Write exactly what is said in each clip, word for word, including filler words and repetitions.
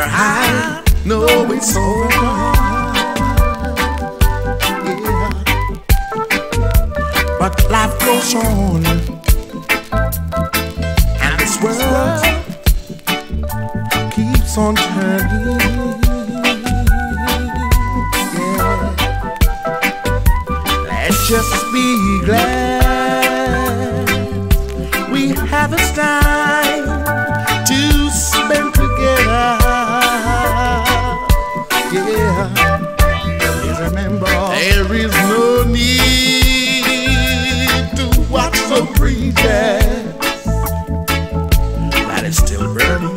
I know it's over. Yeah. But life goes on, and this world keeps on turning. Yeah. Let's just be glad we have a time to spend together. Yeah. Please remember, there is no need to watch the breezes that is still burning.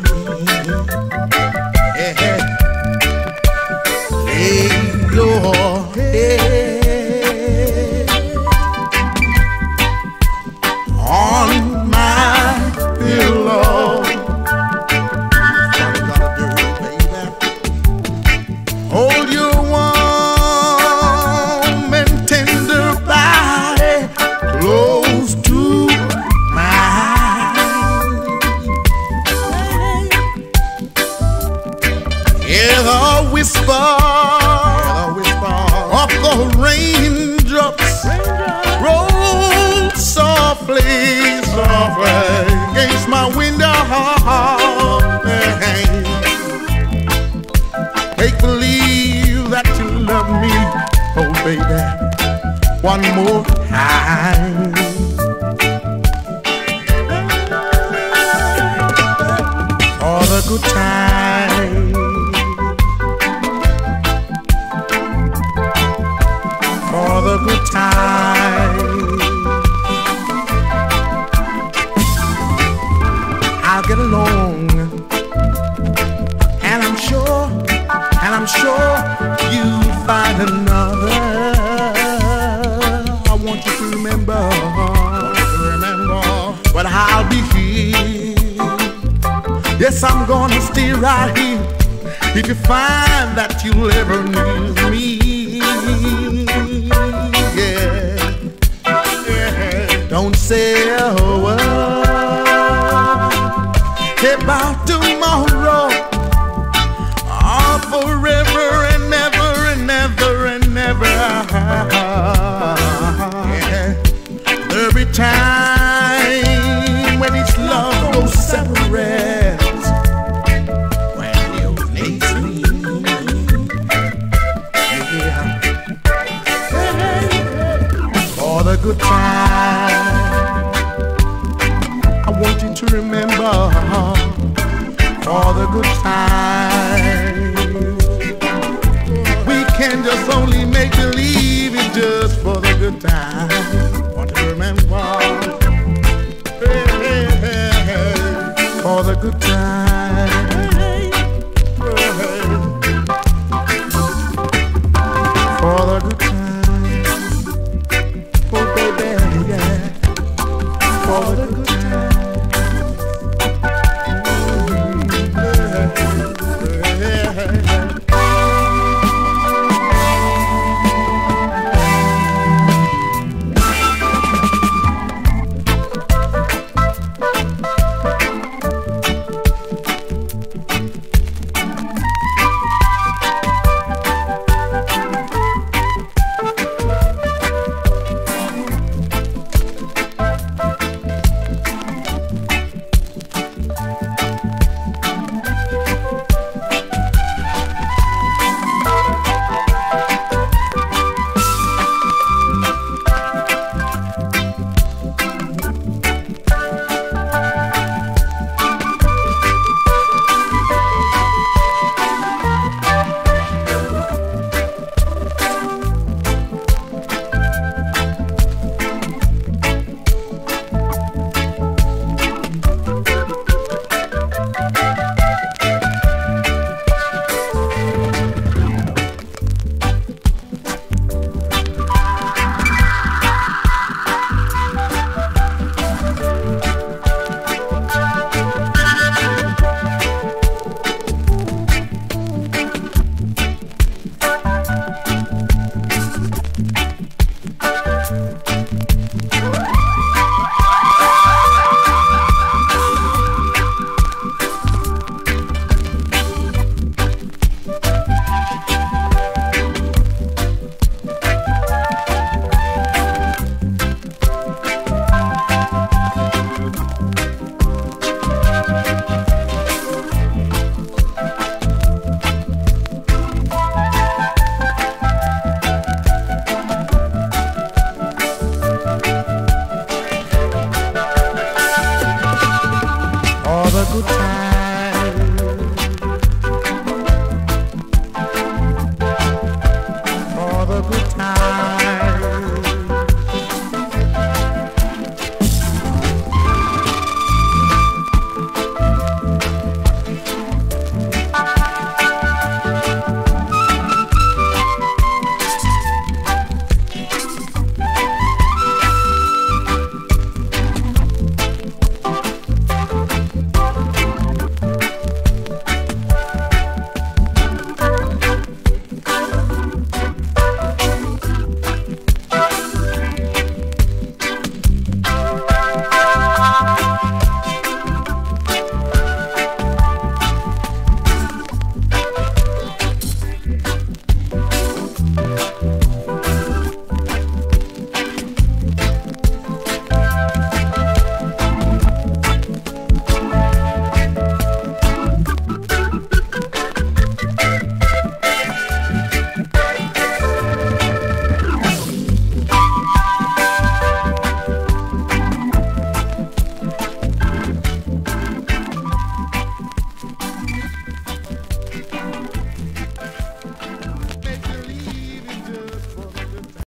Yeah. Lay your head on my pillow. What you gotta do, baby? Hold your warm and tender body close to mine. Hear the whisper, the whisper of the raindrops roll softly, softly against my window. Make believe that you love me, oh baby, one more time. For the good time, for the good time, I'll get along, and I'm sure, and I'm sure you'll find another. I want you to remember, to remember, but I'll be here. Yes, I'm gonna stay right here if you find that you'll ever need me. Yeah, yeah. Don't say a word about tomorrow, or forever and ever and ever and ever. Yeah. There'll be time when each love goes separate, when you need me. Yeah. For the good time, I want you to remember, for the good time. We can just only make believe it's just for the good time. Want to remember, hey, hey, hey, hey, for the good time. For the good time. Oh baby, yeah. For the good time.